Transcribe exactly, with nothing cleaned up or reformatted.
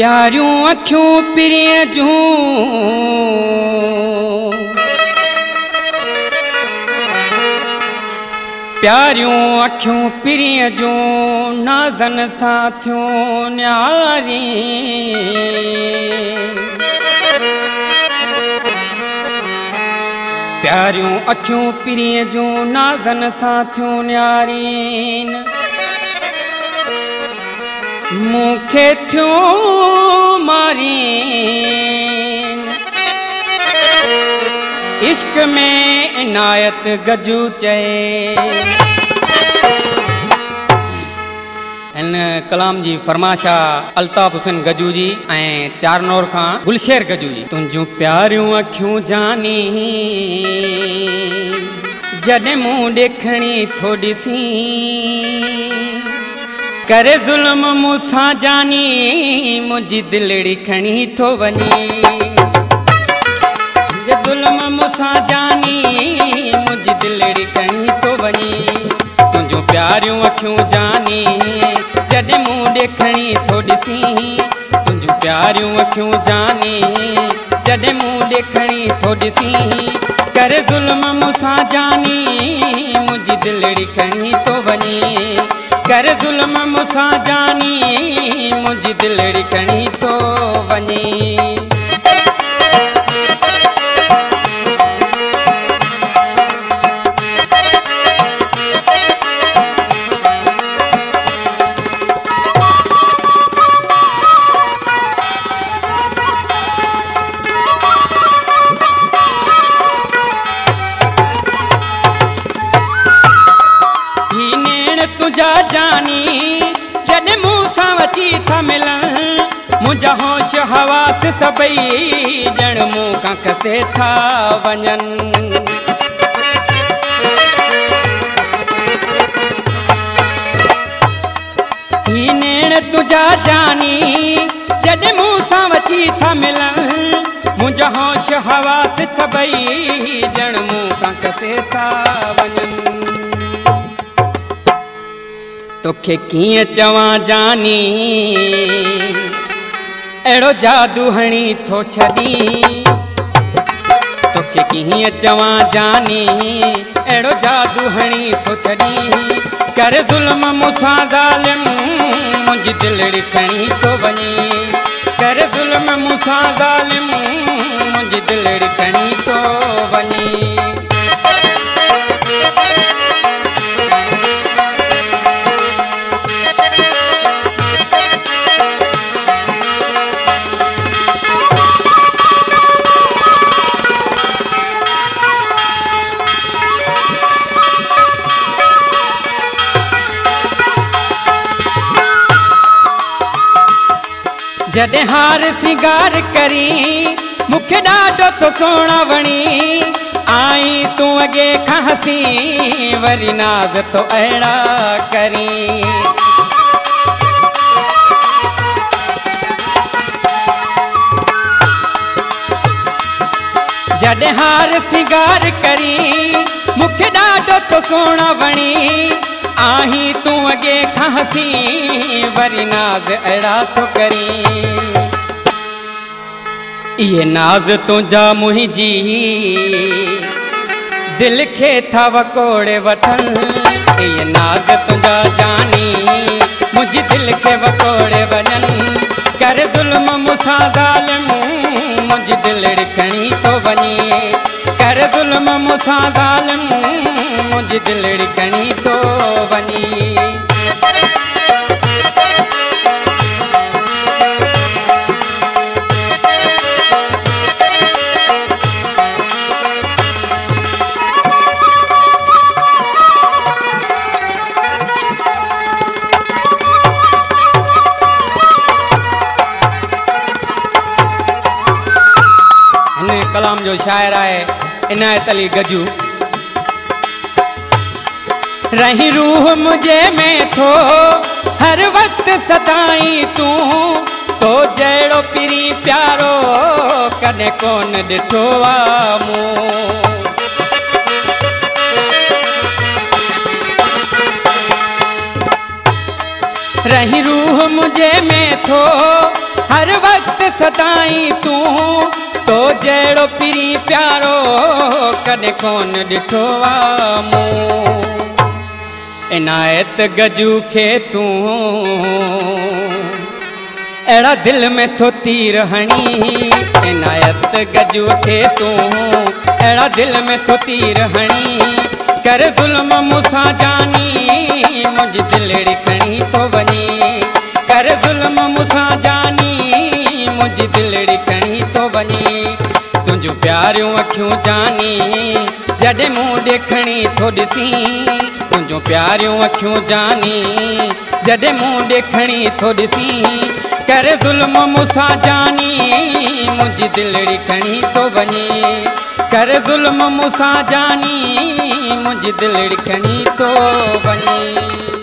प्यारियों अखियों पिरिय जूं प्यारियों अखियों पिरिय जूं नाज़न साथियों न्यारी प्यारियों अखियों पिरिय जूं नाज़न साथियों न्यारीन मुखे थियो मारी इश्क में इनायत गजू चए इन कलाम जी फरमाशा अल्ताफ हुसैन गजू जी ऐं चारनौर खां गुलशेर गजू जी। तुंहिंजूं प्यारियूं अखियूं जानी जॾहिं मूं ॾेखणी थो ॾिसी करे ज़ुल्म मूंसां जानी मुंहिंजी दिलड़ी खणी थो वञे ज़ुल्म मूंसां जानी मुंहिंजी दिलड़ी खणी थो वञे तुंहिंजूं प्यारियूं अखियूं जानी जॾहिं मूं ॾेखणी थो ॾिसी तुंहिंजूं प्यारियूं अखियूं जानी जॾहिं मूं ॾेखणी थो ॾिसी करे ज़ुल्म मूंसां जानी मुंहिंजी दिलड़ी खणी थो वञे कर ज़ुल्म मूंसां जानी मुंहिंजी दिलड़ी खणी थो वञे। तुझा जानी जॾहिं मूंसां अची था मिलनि मुंहिंजा होश हवास सभई ॼण मूं खां खसे था वञनि ही नेण तुझा जानी जॾहिं मूंसां अची था मिलनि मुंहिंजा होश हवास सभई ॼण मूं खां खसे था वञनि तोखे कीअं चवां जानी अहिड़ो जादू हणी थो छॾी तोखे कीअं चवां जानी अहिड़ो जादू हणी थो छॾी कर ज़ुल्म मूंसां ज़ालिम मुंहिंजी दिलड़ी खणी थो वञे कर ज़ुल्म मूंसां ज़ालिम मुंहिंजी दिलड़ी खणी थो वञे। जॾहिं हार सिंगार करी मूंखे ॾाढो तो सोना वणी आई तूं अॻे खां हसी वरी नाज़ तो अहिड़ा करी जॾहिं हार सिंगार करी मूंखे ॾाढो तो सोना वणी आही तूं अॻे खां हसी वरी नाज़ अहिड़ा थो करी इहे नाज़ तुंहिंजा मुंहिंजी दिलि खे था वकोड़े वठनि इहे नाज़ तुंहिंजा जानी मुंहिंजी दिलि खे वकोड़े वञनि कर ज़ुल्म मूंसां ज़ालिम मुंहिंजी दिलड़ी खणी थो वञे कर ज़ुल्म मूंसां ज़ालिम मुंहिंजी दिलड़ी खणी थो वञे। कलाम जो शायर है इनायत अली गजू रही रूह मुझे में थो हर वक्त सदाई तू तो जड़ो पिरी प्यारो कने कोन ॾिठो आ मूं रही रूह मुझे में थो हर वक्त सताई तू तो जड़ो पिरी प्यारो कदे कौन दिठो आ मूं इनायत गजू खे तू एड़ा दिल में थो तीर हणी इनायत गजू खे तू एड़ा दिल में थो तीर हणी कर ज़ुल्म मूंसां जानी मुंहिंजी दिलड़ी खणी थो वञी कर ज़ुल्म मूंसां जानी मुंहिंजी दिलड़ी खणी थो वञी तुंहिंजूं प्यारियूं अखियूं जानी जॾहिं मूं ॾेखणी थो ॾिसी तुंहिंजूं प्यारियूं अखियूं जानी जॾहिं मूं ॾेखणी थो ॾिसी कर ज़ुल्म मूंसां जानी मुंहिंजी दिलड़ी खणी थो वञे कर ज़ुल्म मूंसां जानी मुंहिंजी दिलड़ी खणी थो वञे।